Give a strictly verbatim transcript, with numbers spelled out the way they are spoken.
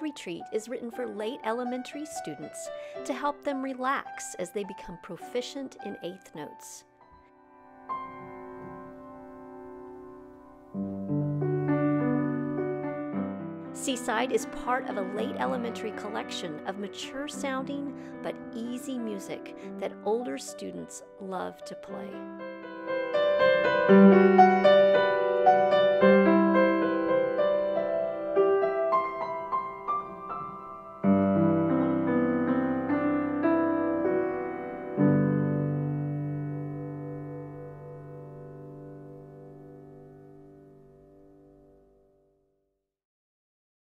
Retreat is written for late elementary students to help them relax as they become proficient in eighth notes. Seaside is part of a late elementary collection of mature-sounding but easy music that older students love to play.